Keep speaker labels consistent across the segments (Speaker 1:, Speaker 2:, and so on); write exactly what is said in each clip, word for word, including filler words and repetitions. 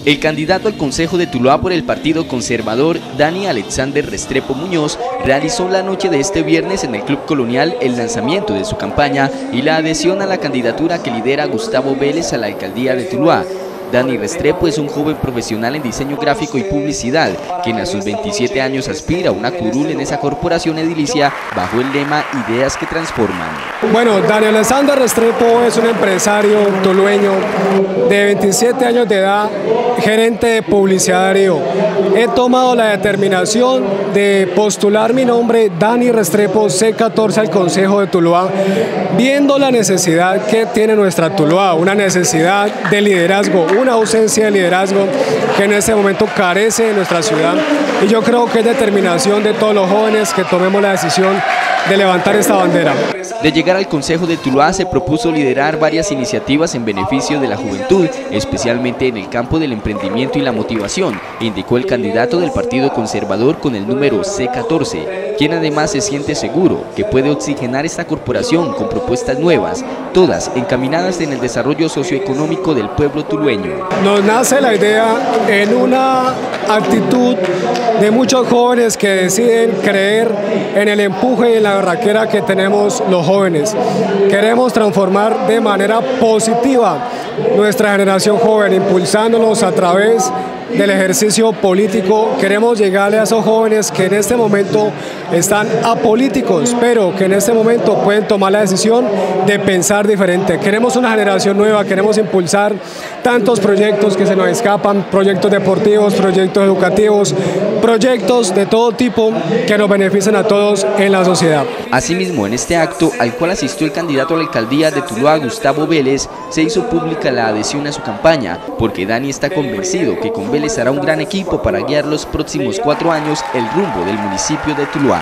Speaker 1: El candidato al Consejo de Tuluá por el Partido Conservador, Dani Alexander Restrepo Muñoz, realizó la noche de este viernes en el Club Colonial el lanzamiento de su campaña y la adhesión a la candidatura que lidera Gustavo Vélez a la alcaldía de Tuluá. Dani Restrepo es un joven profesional en diseño gráfico y publicidad, quien a sus veintisiete años aspira a una curul en esa corporación edilicia bajo el lema Ideas que Transforman.
Speaker 2: Bueno, Dani Alexander Restrepo es un empresario tulueño de veintisiete años de edad, gerente de publicidad de Río. He tomado la determinación de postular mi nombre, Dani Restrepo C catorce, al Consejo de Tuluá, viendo la necesidad que tiene nuestra Tuluá, una necesidad de liderazgo, una ausencia de liderazgo que en este momento carece de nuestra ciudad, y yo creo que es determinación de todos los jóvenes que tomemos la decisión de levantar esta bandera.
Speaker 1: De llegar al Consejo de Tuluá se propuso liderar varias iniciativas en beneficio de la juventud, especialmente en el campo del emprendimiento y la motivación, indicó el candidato del Partido Conservador con el número C catorce, quien además se siente seguro que puede oxigenar esta corporación con propuestas nuevas, todas encaminadas en el desarrollo socioeconómico del pueblo tulueño.
Speaker 2: Nos nace la idea en una actitud de muchos jóvenes que deciden creer en el empuje y en la berraquera que tenemos los jóvenes. Queremos transformar de manera positiva nuestra generación joven, impulsándonos a través del ejercicio político. Queremos llegarle a esos jóvenes que en este momento están apolíticos, pero que en este momento pueden tomar la decisión de pensar diferente. Queremos una generación nueva, queremos impulsar tantos proyectos que se nos escapan, proyectos deportivos, proyectos educativos, proyectos de todo tipo que nos beneficien a todos en la sociedad.
Speaker 1: Asimismo, en este acto, al cual asistió el candidato a la alcaldía de Tuluá, Gustavo Vélez, se hizo pública la adhesión a su campaña, porque Dani está convencido que con Vélez hará un gran equipo para guiar los próximos cuatro años el rumbo del municipio de Tuluá.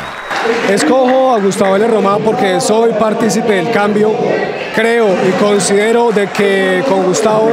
Speaker 2: Escojo a Gustavo Vélez Román porque soy partícipe del cambio. Creo y considero de que con Gustavo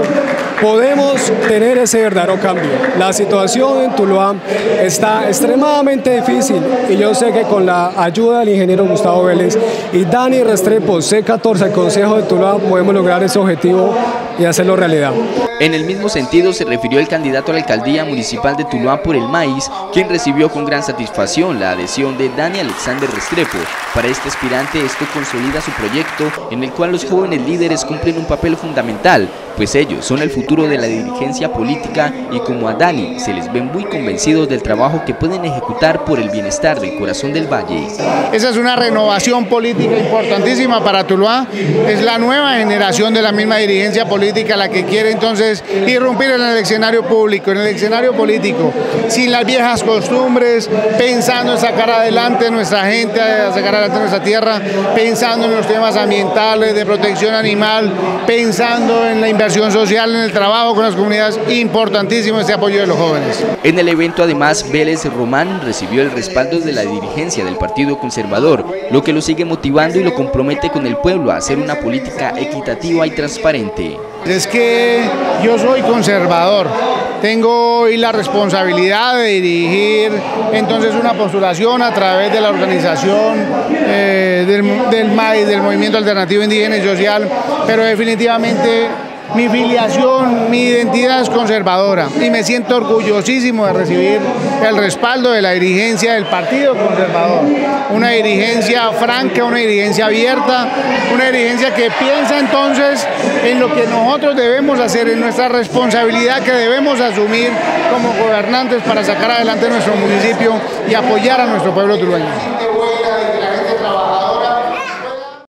Speaker 2: podemos tener ese verdadero cambio. La situación en Tuluá está extremadamente difícil y yo sé que con la ayuda del ingeniero Gustavo Vélez y Dani Restrepo C catorce, el Consejo de Tuluá, podemos lograr ese objetivo y hacerlo realidad.
Speaker 1: En el mismo sentido se refirió el candidato a la alcaldía municipal de Tuluá por el Maíz, quien recibió con gran satisfacción la adhesión de Dani Alexander Restrepo. Para este aspirante esto consolida su proyecto, en el cual los jóvenes líderes cumplen un papel fundamental, pues ellos son el futuro de la dirigencia política y como a Dani se les ven muy convencidos del trabajo que pueden ejecutar por el bienestar del corazón del valle.
Speaker 3: Esa es una renovación política importantísima para Tuluá, es la nueva generación de la misma dirigencia política la que quiere entonces irrumpir en el escenario público, en el escenario político, sin las viejas costumbres, pensando en sacar adelante a nuestra gente, a sacar adelante a nuestra tierra, pensando en los temas ambientales, de protección animal, pensando en la inversión social, en el trabajo con las comunidades. Importantísimo este apoyo de los jóvenes.
Speaker 1: En el evento además Vélez Román recibió el respaldo de la dirigencia del Partido Conservador, lo que lo sigue motivando y lo compromete con el pueblo a hacer una política equitativa y transparente.
Speaker 3: Es que yo soy conservador, tengo hoy la responsabilidad de dirigir entonces una postulación a través de la organización eh, del, del M A I, del Movimiento Alternativo Indígena y Social, pero definitivamente mi filiación, mi identidad es conservadora y me siento orgullosísimo de recibir el respaldo de la dirigencia del Partido Conservador. Una dirigencia franca, una dirigencia abierta, una dirigencia que piensa entonces en lo que nosotros debemos hacer, en nuestra responsabilidad que debemos asumir como gobernantes para sacar adelante nuestro municipio y apoyar a nuestro pueblo tulueño.